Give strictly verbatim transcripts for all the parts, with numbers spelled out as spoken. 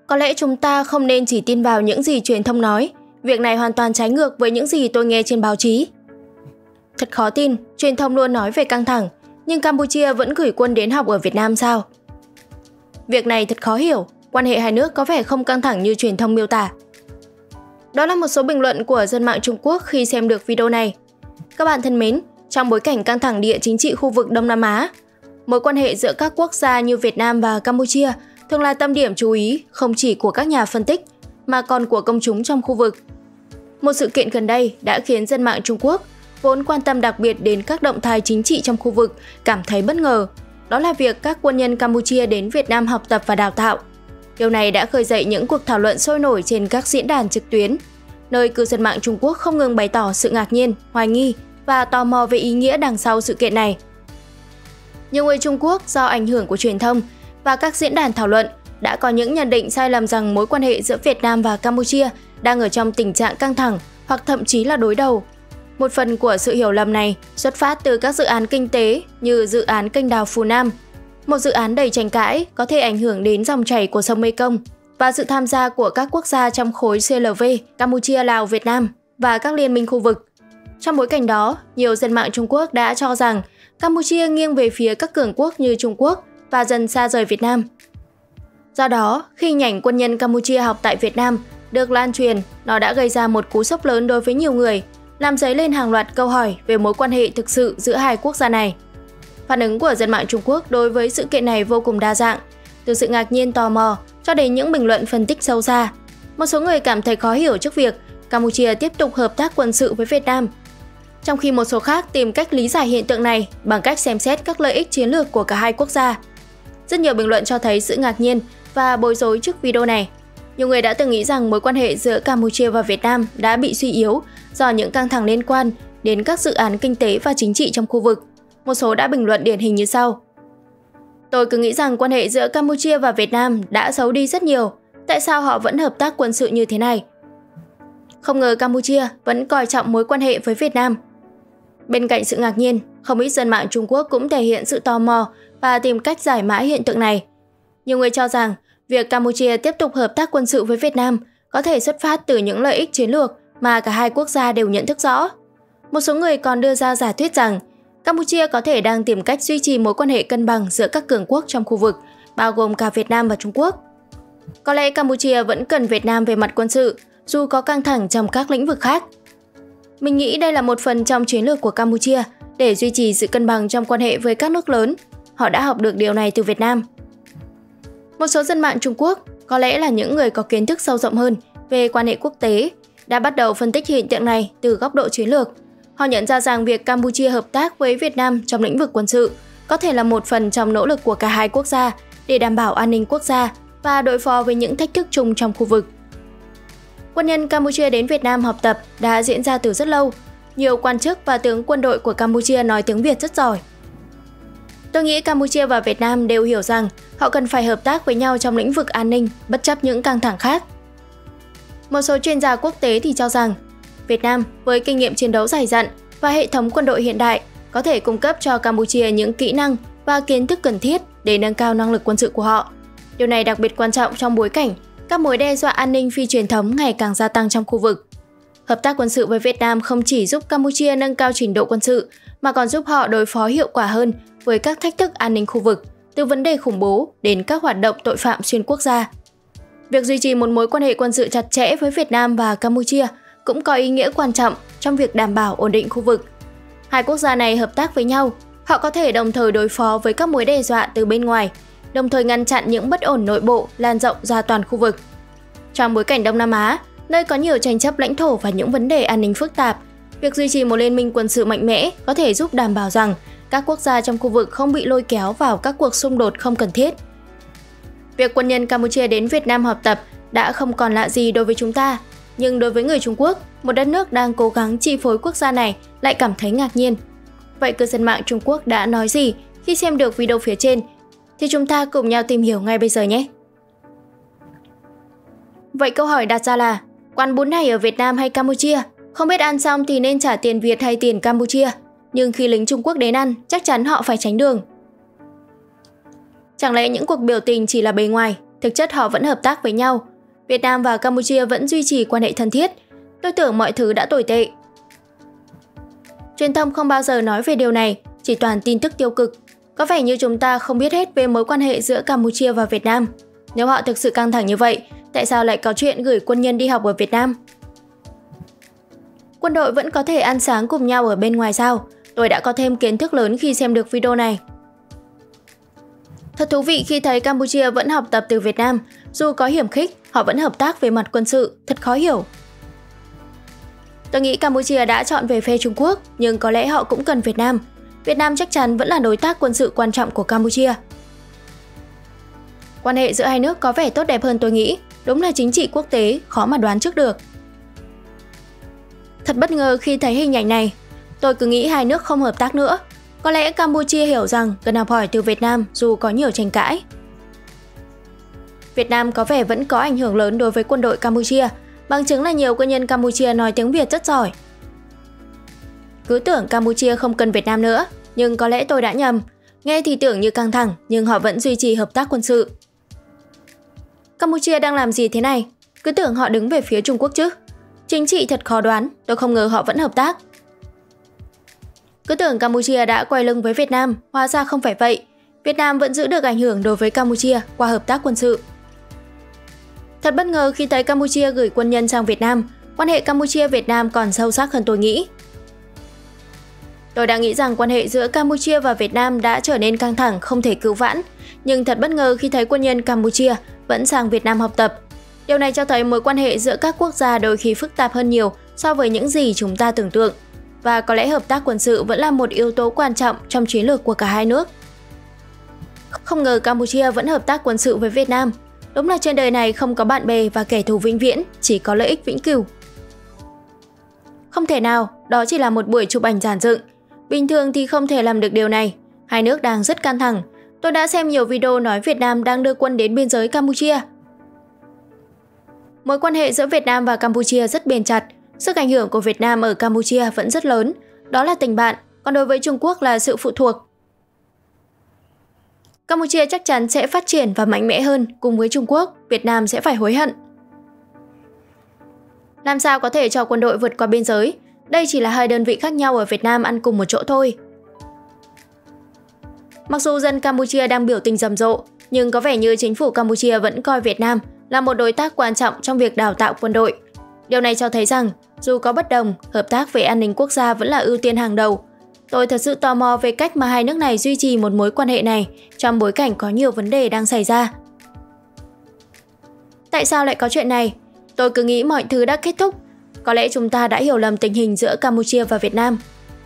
Có lẽ chúng ta không nên chỉ tin vào những gì truyền thông nói. Việc này hoàn toàn trái ngược với những gì tôi nghe trên báo chí. Thật khó tin, truyền thông luôn nói về căng thẳng, nhưng Campuchia vẫn gửi quân đến học ở Việt Nam sao? Việc này thật khó hiểu, quan hệ hai nước có vẻ không căng thẳng như truyền thông miêu tả. Đó là một số bình luận của dân mạng Trung Quốc khi xem được video này. Các bạn thân mến, trong bối cảnh căng thẳng địa chính trị khu vực Đông Nam Á, mối quan hệ giữa các quốc gia như Việt Nam và Campuchia thường là tâm điểm chú ý không chỉ của các nhà phân tích mà còn của công chúng trong khu vực. Một sự kiện gần đây đã khiến dân mạng Trung Quốc vốn quan tâm đặc biệt đến các động thái chính trị trong khu vực cảm thấy bất ngờ. Đó là việc các quân nhân Campuchia đến Việt Nam học tập và đào tạo. Điều này đã khơi dậy những cuộc thảo luận sôi nổi trên các diễn đàn trực tuyến, nơi cư dân mạng Trung Quốc không ngừng bày tỏ sự ngạc nhiên, hoài nghi và tò mò về ý nghĩa đằng sau sự kiện này. Nhiều người Trung Quốc do ảnh hưởng của truyền thông và các diễn đàn thảo luận đã có những nhận định sai lầm rằng mối quan hệ giữa Việt Nam và Campuchia đang ở trong tình trạng căng thẳng hoặc thậm chí là đối đầu. Một phần của sự hiểu lầm này xuất phát từ các dự án kinh tế như dự án kênh đào Phú Nam, một dự án đầy tranh cãi có thể ảnh hưởng đến dòng chảy của sông Mekong, và sự tham gia của các quốc gia trong khối xê lờ vê, Campuchia, Lào, Việt Nam và các liên minh khu vực. Trong bối cảnh đó, nhiều dân mạng Trung Quốc đã cho rằng Campuchia nghiêng về phía các cường quốc như Trung Quốc và dần xa rời Việt Nam. Do đó, khi hình ảnh quân nhân Campuchia học tại Việt Nam được lan truyền, nó đã gây ra một cú sốc lớn đối với nhiều người, làm dấy lên hàng loạt câu hỏi về mối quan hệ thực sự giữa hai quốc gia này. Phản ứng của dân mạng Trung Quốc đối với sự kiện này vô cùng đa dạng, từ sự ngạc nhiên tò mò cho đến những bình luận phân tích sâu xa. Một số người cảm thấy khó hiểu trước việc Campuchia tiếp tục hợp tác quân sự với Việt Nam, trong khi một số khác tìm cách lý giải hiện tượng này bằng cách xem xét các lợi ích chiến lược của cả hai quốc gia. Rất nhiều bình luận cho thấy sự ngạc nhiên và bối rối trước video này. Nhiều người đã từng nghĩ rằng mối quan hệ giữa Campuchia và Việt Nam đã bị suy yếu do những căng thẳng liên quan đến các dự án kinh tế và chính trị trong khu vực. Một số đã bình luận điển hình như sau: Tôi cứ nghĩ rằng quan hệ giữa Campuchia và Việt Nam đã xấu đi rất nhiều. Tại sao họ vẫn hợp tác quân sự như thế này? Không ngờ Campuchia vẫn coi trọng mối quan hệ với Việt Nam. Bên cạnh sự ngạc nhiên, không ít dân mạng Trung Quốc cũng thể hiện sự tò mò và tìm cách giải mã hiện tượng này. Nhiều người cho rằng việc Campuchia tiếp tục hợp tác quân sự với Việt Nam có thể xuất phát từ những lợi ích chiến lược mà cả hai quốc gia đều nhận thức rõ. Một số người còn đưa ra giả thuyết rằng Campuchia có thể đang tìm cách duy trì mối quan hệ cân bằng giữa các cường quốc trong khu vực, bao gồm cả Việt Nam và Trung Quốc. Có lẽ Campuchia vẫn cần Việt Nam về mặt quân sự, dù có căng thẳng trong các lĩnh vực khác. Mình nghĩ đây là một phần trong chiến lược của Campuchia để duy trì sự cân bằng trong quan hệ với các nước lớn. Họ đã học được điều này từ Việt Nam. Một số dân mạng Trung Quốc, có lẽ là những người có kiến thức sâu rộng hơn về quan hệ quốc tế, đã bắt đầu phân tích hiện tượng này từ góc độ chiến lược. Họ nhận ra rằng việc Campuchia hợp tác với Việt Nam trong lĩnh vực quân sự có thể là một phần trong nỗ lực của cả hai quốc gia để đảm bảo an ninh quốc gia và đối phó với những thách thức chung trong khu vực. Quân nhân Campuchia đến Việt Nam học tập đã diễn ra từ rất lâu. Nhiều quan chức và tướng quân đội của Campuchia nói tiếng Việt rất giỏi. Tôi nghĩ Campuchia và Việt Nam đều hiểu rằng họ cần phải hợp tác với nhau trong lĩnh vực an ninh, bất chấp những căng thẳng khác. Một số chuyên gia quốc tế thì cho rằng Việt Nam với kinh nghiệm chiến đấu dày dặn và hệ thống quân đội hiện đại có thể cung cấp cho Campuchia những kỹ năng và kiến thức cần thiết để nâng cao năng lực quân sự của họ. Điều này đặc biệt quan trọng trong bối cảnh các mối đe dọa an ninh phi truyền thống ngày càng gia tăng trong khu vực. Hợp tác quân sự với Việt Nam không chỉ giúp Campuchia nâng cao trình độ quân sự, mà còn giúp họ đối phó hiệu quả hơn với các thách thức an ninh khu vực, từ vấn đề khủng bố đến các hoạt động tội phạm xuyên quốc gia. Việc duy trì một mối quan hệ quân sự chặt chẽ với Việt Nam và Campuchia cũng có ý nghĩa quan trọng trong việc đảm bảo ổn định khu vực. Hai quốc gia này hợp tác với nhau, họ có thể đồng thời đối phó với các mối đe dọa từ bên ngoài, đồng thời ngăn chặn những bất ổn nội bộ lan rộng ra toàn khu vực. Trong bối cảnh Đông Nam Á, nơi có nhiều tranh chấp lãnh thổ và những vấn đề an ninh phức tạp, việc duy trì một liên minh quân sự mạnh mẽ có thể giúp đảm bảo rằng các quốc gia trong khu vực không bị lôi kéo vào các cuộc xung đột không cần thiết. Việc quân nhân Campuchia đến Việt Nam học tập đã không còn lạ gì đối với chúng ta, nhưng đối với người Trung Quốc, một đất nước đang cố gắng chi phối quốc gia này lại cảm thấy ngạc nhiên. Vậy cư dân mạng Trung Quốc đã nói gì khi xem được video phía trên? Thì chúng ta cùng nhau tìm hiểu ngay bây giờ nhé! Vậy câu hỏi đặt ra là, quán bún này ở Việt Nam hay Campuchia? Không biết ăn xong thì nên trả tiền Việt hay tiền Campuchia? Nhưng khi lính Trung Quốc đến ăn, chắc chắn họ phải tránh đường. Chẳng lẽ những cuộc biểu tình chỉ là bề ngoài? Thực chất họ vẫn hợp tác với nhau. Việt Nam và Campuchia vẫn duy trì quan hệ thân thiết. Tôi tưởng mọi thứ đã tồi tệ. Truyền thông không bao giờ nói về điều này, chỉ toàn tin tức tiêu cực. Có vẻ như chúng ta không biết hết về mối quan hệ giữa Campuchia và Việt Nam. Nếu họ thực sự căng thẳng như vậy, tại sao lại có chuyện gửi quân nhân đi học ở Việt Nam? Quân đội vẫn có thể ăn sáng cùng nhau ở bên ngoài sao? Tôi đã có thêm kiến thức lớn khi xem được video này. Thật thú vị khi thấy Campuchia vẫn học tập từ Việt Nam. Dù có hiểm khích, họ vẫn hợp tác về mặt quân sự, thật khó hiểu. Tôi nghĩ Campuchia đã chọn về phe Trung Quốc, nhưng có lẽ họ cũng cần Việt Nam. Việt Nam chắc chắn vẫn là đối tác quân sự quan trọng của Campuchia. Quan hệ giữa hai nước có vẻ tốt đẹp hơn tôi nghĩ. Đúng là chính trị quốc tế, khó mà đoán trước được. Thật bất ngờ khi thấy hình ảnh này. Tôi cứ nghĩ hai nước không hợp tác nữa. Có lẽ Campuchia hiểu rằng cần học hỏi từ Việt Nam dù có nhiều tranh cãi. Việt Nam có vẻ vẫn có ảnh hưởng lớn đối với quân đội Campuchia, bằng chứng là nhiều quân nhân Campuchia nói tiếng Việt rất giỏi. Cứ tưởng Campuchia không cần Việt Nam nữa, nhưng có lẽ tôi đã nhầm. Nghe thì tưởng như căng thẳng, nhưng họ vẫn duy trì hợp tác quân sự. Campuchia đang làm gì thế này? Cứ tưởng họ đứng về phía Trung Quốc chứ. Chính trị thật khó đoán, tôi không ngờ họ vẫn hợp tác. Cứ tưởng Campuchia đã quay lưng với Việt Nam, hóa ra không phải vậy. Việt Nam vẫn giữ được ảnh hưởng đối với Campuchia qua hợp tác quân sự. Thật bất ngờ khi thấy Campuchia gửi quân nhân sang Việt Nam, quan hệ Campuchia-Việt Nam còn sâu sắc hơn tôi nghĩ. Tôi đã nghĩ rằng quan hệ giữa Campuchia và Việt Nam đã trở nên căng thẳng không thể cứu vãn, nhưng thật bất ngờ khi thấy quân nhân Campuchia vẫn sang Việt Nam học tập. Điều này cho thấy mối quan hệ giữa các quốc gia đôi khi phức tạp hơn nhiều so với những gì chúng ta tưởng tượng. Và có lẽ hợp tác quân sự vẫn là một yếu tố quan trọng trong chiến lược của cả hai nước. Không ngờ Campuchia vẫn hợp tác quân sự với Việt Nam. Đúng là trên đời này không có bạn bè và kẻ thù vĩnh viễn, chỉ có lợi ích vĩnh cửu. Không thể nào, đó chỉ là một buổi chụp ảnh dàn dựng. Bình thường thì không thể làm được điều này. Hai nước đang rất căng thẳng. Tôi đã xem nhiều video nói Việt Nam đang đưa quân đến biên giới Campuchia. Mối quan hệ giữa Việt Nam và Campuchia rất bền chặt. Sức ảnh hưởng của Việt Nam ở Campuchia vẫn rất lớn. Đó là tình bạn, còn đối với Trung Quốc là sự phụ thuộc. Campuchia chắc chắn sẽ phát triển và mạnh mẽ hơn, cùng với Trung Quốc, Việt Nam sẽ phải hối hận. Làm sao có thể cho quân đội vượt qua biên giới? Đây chỉ là hai đơn vị khác nhau ở Việt Nam ăn cùng một chỗ thôi. Mặc dù dân Campuchia đang biểu tình rầm rộ, nhưng có vẻ như chính phủ Campuchia vẫn coi Việt Nam là một đối tác quan trọng trong việc đào tạo quân đội. Điều này cho thấy rằng, dù có bất đồng, hợp tác về an ninh quốc gia vẫn là ưu tiên hàng đầu. Tôi thật sự tò mò về cách mà hai nước này duy trì một mối quan hệ này trong bối cảnh có nhiều vấn đề đang xảy ra. Tại sao lại có chuyện này? Tôi cứ nghĩ mọi thứ đã kết thúc. Có lẽ chúng ta đã hiểu lầm tình hình giữa Campuchia và Việt Nam.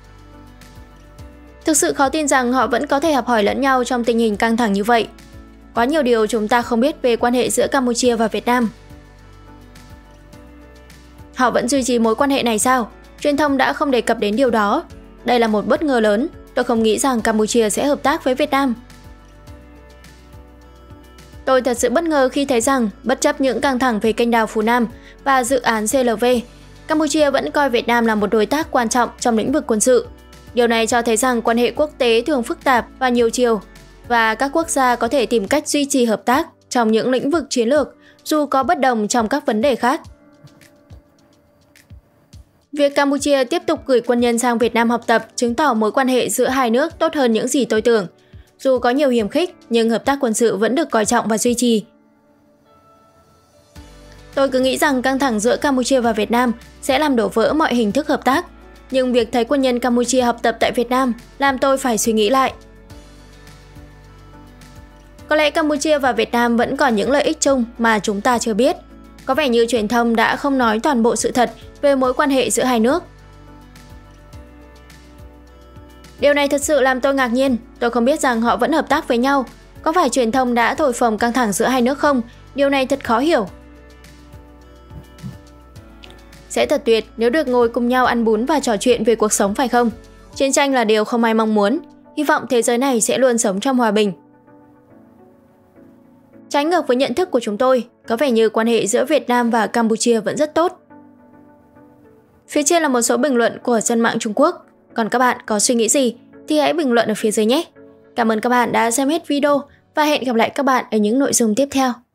Thực sự khó tin rằng họ vẫn có thể học hỏi lẫn nhau trong tình hình căng thẳng như vậy. Quá nhiều điều chúng ta không biết về quan hệ giữa Campuchia và Việt Nam. Họ vẫn duy trì mối quan hệ này sao? Truyền thông đã không đề cập đến điều đó. Đây là một bất ngờ lớn. Tôi không nghĩ rằng Campuchia sẽ hợp tác với Việt Nam. Tôi thật sự bất ngờ khi thấy rằng, bất chấp những căng thẳng về kênh đào Phú Nam và dự án xê lờ vê, Campuchia vẫn coi Việt Nam là một đối tác quan trọng trong lĩnh vực quân sự. Điều này cho thấy rằng quan hệ quốc tế thường phức tạp và nhiều chiều, và các quốc gia có thể tìm cách duy trì hợp tác trong những lĩnh vực chiến lược, dù có bất đồng trong các vấn đề khác. Việc Campuchia tiếp tục gửi quân nhân sang Việt Nam học tập chứng tỏ mối quan hệ giữa hai nước tốt hơn những gì tôi tưởng. Dù có nhiều hiểm khích, nhưng hợp tác quân sự vẫn được coi trọng và duy trì. Tôi cứ nghĩ rằng căng thẳng giữa Campuchia và Việt Nam sẽ làm đổ vỡ mọi hình thức hợp tác. Nhưng việc thấy quân nhân Campuchia học tập tại Việt Nam làm tôi phải suy nghĩ lại. Có lẽ Campuchia và Việt Nam vẫn còn những lợi ích chung mà chúng ta chưa biết. Có vẻ như truyền thông đã không nói toàn bộ sự thật về mối quan hệ giữa hai nước. Điều này thật sự làm tôi ngạc nhiên. Tôi không biết rằng họ vẫn hợp tác với nhau. Có phải truyền thông đã thổi phồng căng thẳng giữa hai nước không? Điều này thật khó hiểu. Sẽ thật tuyệt nếu được ngồi cùng nhau ăn bún và trò chuyện về cuộc sống phải không? Chiến tranh là điều không ai mong muốn. Hy vọng thế giới này sẽ luôn sống trong hòa bình. Trái ngược với nhận thức của chúng tôi, có vẻ như quan hệ giữa Việt Nam và Campuchia vẫn rất tốt. Phía trên là một số bình luận của dân mạng Trung Quốc. Còn các bạn có suy nghĩ gì thì hãy bình luận ở phía dưới nhé. Cảm ơn các bạn đã xem hết video và hẹn gặp lại các bạn ở những nội dung tiếp theo.